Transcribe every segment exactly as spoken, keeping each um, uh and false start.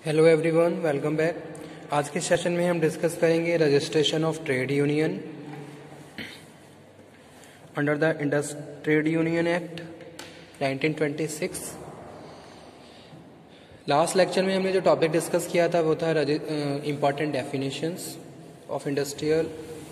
Hello everyone, welcome back. आज के session में हम डिस्कस करेंगे registration of trade union under the Indian trade union act nineteen twenty six. Last lecture में हमने जो टॉपिक डिस्कस किया था वो था important definitions of industrial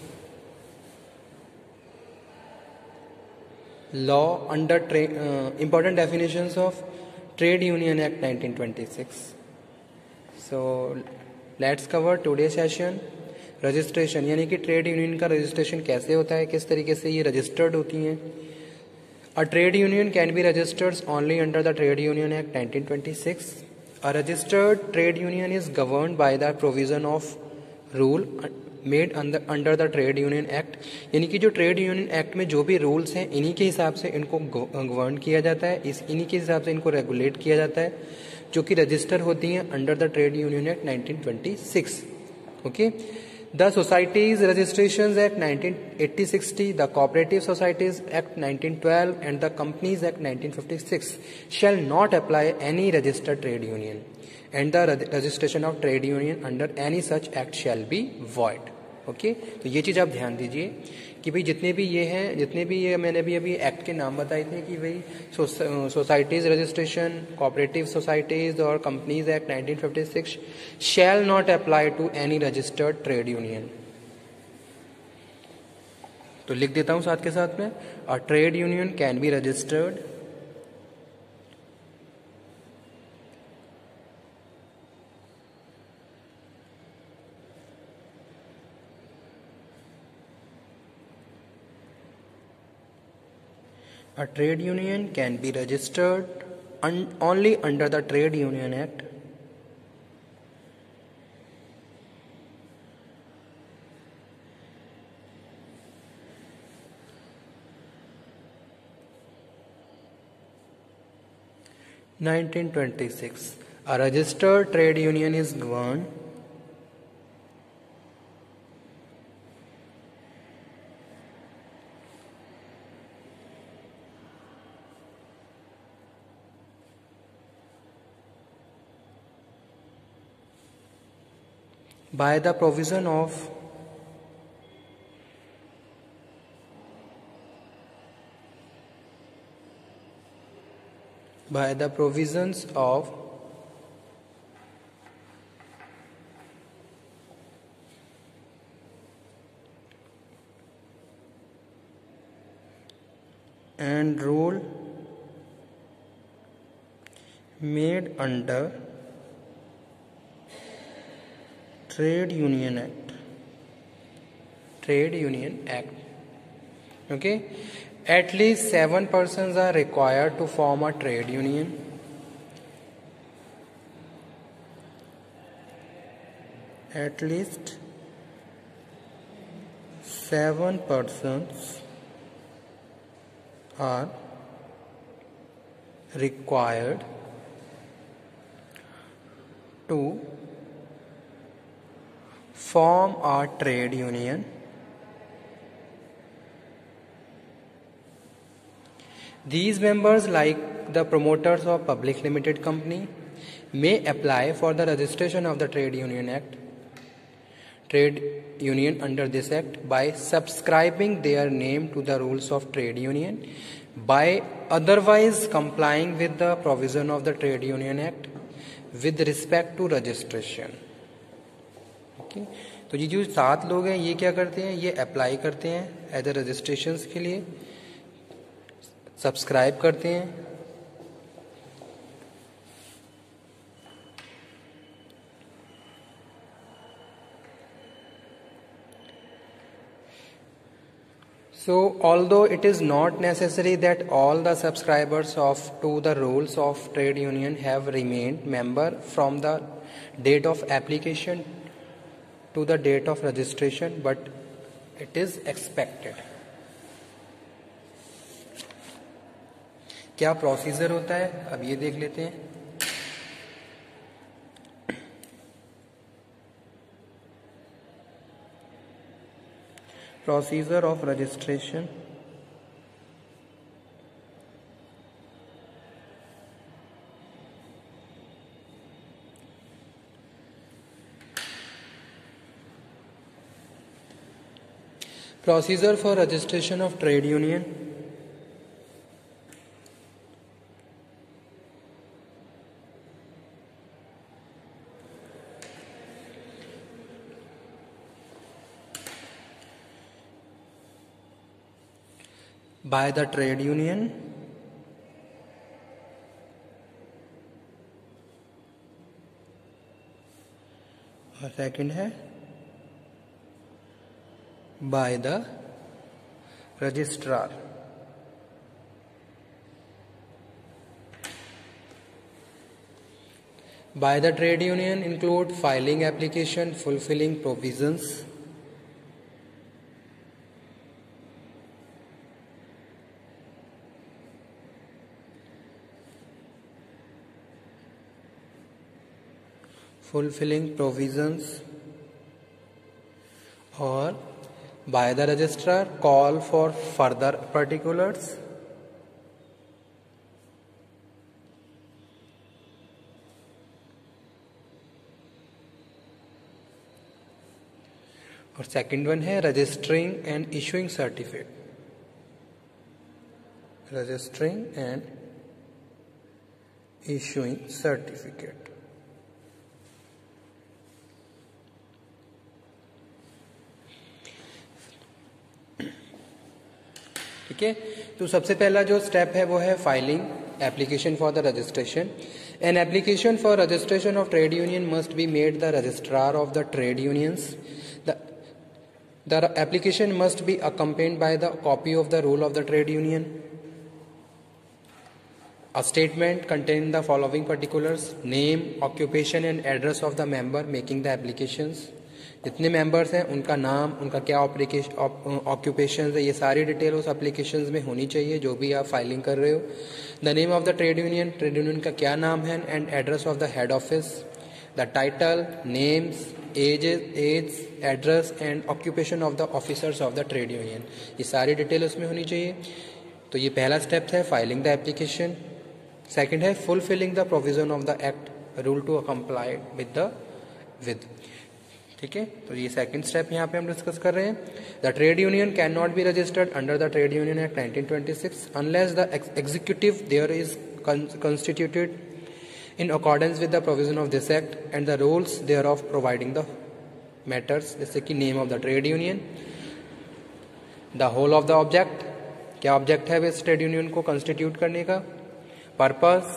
law under important definitions of trade union act nineteen twenty six. So let's cover today session registration, यानी कि trade union का रजिस्ट्रेशन कैसे होता है, किस तरीके से ये रजिस्टर्ड होती हैं। A trade union can be registered only under the trade union act nineteen twenty six. A registered trade union is governed by the provision of rule made under the trade union act, यानी कि जो trade union act में जो भी rules हैं इन्हीं के हिसाब से इनको गवर्न किया जाता है, इस इन्हीं के हिसाब से इनको रेगुलेट किया जाता है, जो कि रजिस्टर होती हैं under the trade union act nineteen twenty six. Okay, the societies registration act nineteen eighty sixty, the cooperative societies act nineteen twelve and the companies act nineteen fifty six shall not apply any registered trade union and the registration of trade union under any such act shall be void. Okay, तो ये चीज आप ध्यान दीजिए कि भाई जितने भी ये हैं, जितने भी ये मैंने भी अभी एक्ट के नाम बताए थे कि भाई सोसाइटीज रजिस्ट्रेशन, कोऑपरेटिव सोसाइटीज और companies act nineteen fifty six shall not apply to any registered trade union. तो लिख देता हूं साथ के साथ में, a trade union can be registered A trade union can be registered un- only under the Trade Union Act nineteen twenty-six. A registered trade union is governed by the provision of by the provisions of and rule made under Trade Union Act. Trade Union Act. Okay. At least seven persons are required to form a trade union. At least seven persons are required to form a trade union. These members, like the promoters of public limited company, may apply for the registration of the Trade Union Act, Trade Union under this act by subscribing their name to the rules of trade union, by otherwise complying with the provision of the Trade Union Act with respect to registration. Okay? तो ये जो सात लोग हैं ये क्या करते हैं, ये अप्लाई करते हैं एज ए रजिस्ट्रेशन के लिए, सब्सक्राइब करते हैं, so although it is not necessary that all the subscribers of to the rules of trade union have remained member from the date of application to the date of registration, but it is expected. क्या procedure होता है अब ये देख लेते हैं। Procedure of registration. Procedure for registration of trade union. By the trade union और second है by the registrar. By the trade union include filing application, fulfilling provisions, fulfilling provisions or by the registrar call for further particulars और second one है registering and issuing certificate. Registering and issuing certificate. ठीक है, तो सबसे पहला जो step है वो है filing application for the registration. An application for registration of trade union must be made the registrar of the trade unions. The application must be accompanied by the copy of the rule of the trade union, a statement containing the following particulars: name, occupation and address of the member making the applications. जितने members हैं उनका नाम, उनका क्या occupation है, ये सारी detail उस एप्लीकेशंस में होनी चाहिए जो भी आप फाइलिंग कर रहे हो. The name of the trade union, trade union का क्या नाम है, and address of the head office, the title, names, ages age address and occupation of the officers of the trade union. ये सारी डिटेल उसमें होनी चाहिए. तो ये पहला स्टेप है फाइलिंग द एप्लीकेशन. सेकेंड है fulfilling the provision of the act rule to comply with the with. ठीक है, तो ये सेकंड स्टेप यहाँ पे हम डिस्कस कर रहे हैं. The trade union can not be registered under the trade union act nineteen twenty six unless the executive there is constituted in accordance with the provision of this act and the rules thereof providing the matters. जैसे कि name of the trade union, the whole of the object, क्या object है इस trade union को constitute करने का, purpose,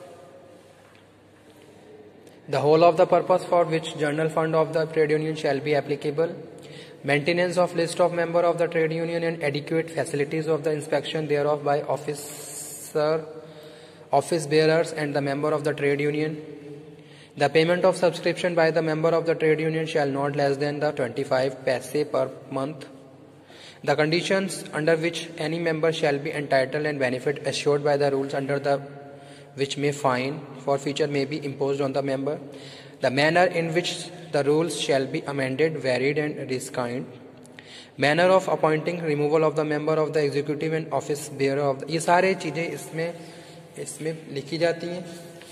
the whole of the purpose for which journal fund of the trade union shall be applicable, maintenance of list of member of the trade union and adequate facilities of the inspection thereof by officer, office bearers and the member of the trade union. The payment of subscription by the member of the trade union shall not less than the twenty-five paise per month. The conditions under which any member shall be entitled and benefit assured by the rules under the which may fine for future may be imposed on the member. The manner in which the rules shall be amended, varied and reskinned. Manner of appointing, removal of the member of the executive and office bearer of the, ये सारे चीजें इसमें इसमें लिखी जाती हैं.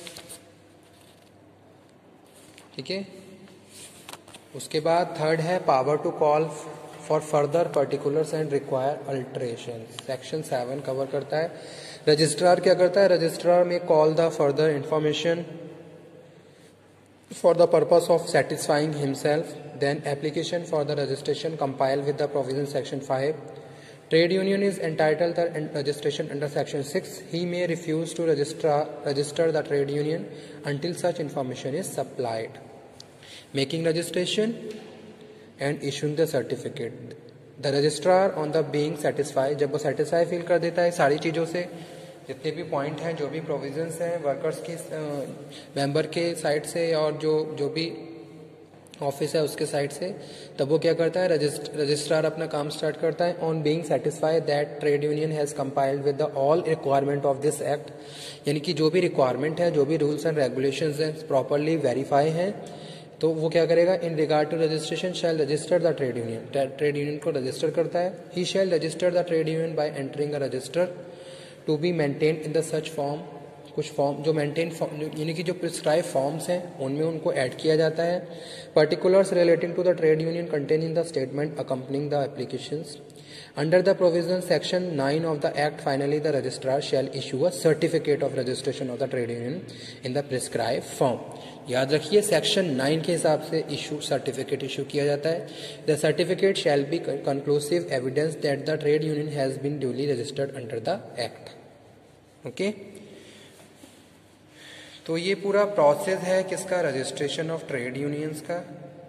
ठीक है, उसके बाद थर्ड है power to call for further particulars and require alteration. Section seven cover करता है. रजिस्ट्रार क्या करता है, registrar may call the further information for the purpose of satisfying himself, then application for the registration compile with the provision section five. Trade union is entitled the registration under section six. He may refuse to register the trade union until such information is supplied. Making registration and issuing the certificate. The registrar on the being satisfy, जब वो satisfy feel कर देता है सारी चीज़ों से, जितने भी पॉइंट हैं, जो भी प्रोविजंस हैं वर्कर्स की मेंबर के साइड से और जो जो भी ऑफिस है उसके साइड से, तब वो क्या करता है, रजिस्ट्रार अपना काम स्टार्ट करता है. On being satisfied that trade union has compiled with the all requirement of this act, यानी कि जो भी रिक्वायरमेंट है, जो भी रूल्स एंड रेगुलेशंस हैं प्रॉपरली वेरीफाई हैं, तो वो क्या करेगा, in regard to registration shall register the trade union. Trade union को रजिस्टर करता है. He shall register the trade union by entering a register to be maintain in the such form कुछ form जो मेंटेन यानी कि जो prescribe forms हैं उनमें उनको ऐड किया जाता है. Particulars relating to the trade union contain in the statement accompanying the applications. Under the provision section nine of the Act, finally the registrar shall issue a certificate of registration of the trade union in the prescribed form. याद रखिए section nine के हिसाब से issue certificate issue किया जाता है. The certificate shall be conclusive evidence that the trade union has been duly registered under the act. Okay, तो ये पूरा प्रोसेस है किसका, रजिस्ट्रेशन ऑफ ट्रेड यूनियंस का.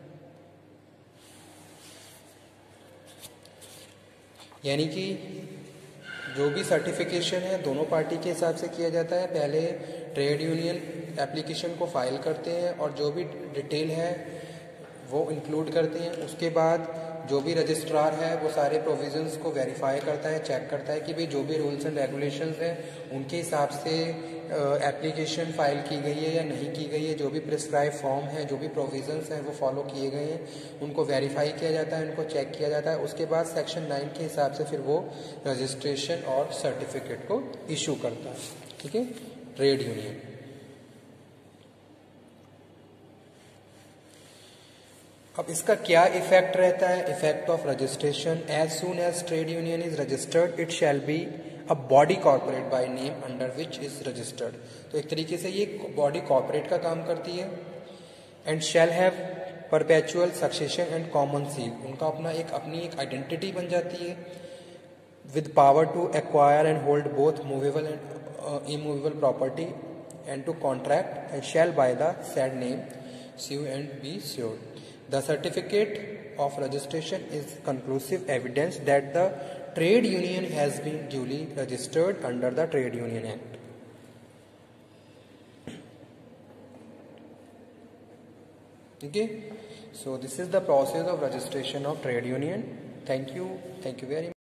यानी कि जो भी सर्टिफिकेशन है दोनों पार्टी के हिसाब से किया जाता है. पहले ट्रेड यूनियन एप्लीकेशन को फाइल करते हैं और जो भी डिटेल है वो इंक्लूड करते हैं. उसके बाद जो भी रजिस्ट्रार है वो सारे प्रोविजंस को वेरीफाई करता है, चेक करता है कि भाई जो भी रूल्स एंड रेगुलेशंस हैं उनके हिसाब से एप्लीकेशन फाइल की गई है या नहीं की गई है. जो भी प्रिस्क्राइब फॉर्म है, जो भी प्रोविजंस हैं वो फॉलो किए गए हैं, उनको वेरीफाई किया जाता है, उनको चेक किया जाता है. उसके बाद सेक्शन नाइन के हिसाब से फिर वो रजिस्ट्रेशन और सर्टिफिकेट को इशू करता है. ठीक है, ट्रेड यूनियन. अब इसका क्या इफेक्ट रहता है, effect of registration. As soon as trade union is registered it shall be a body corporate by name under which is registered. तो एक तरीके से ये बॉडी कॉर्पोरेट का काम करती है. And shall have perpetual succession and common seal. उनका अपना एक अपनी एक आइडेंटिटी बन जाती है with power to acquire and hold both movable and immovable property and to contract and shall by the said name sue and be sued. The certificate of registration is conclusive evidence that the trade union has been duly registered under the Trade Union Act. Okay, so this is the process of registration of trade union. Thank you. Thank you very much.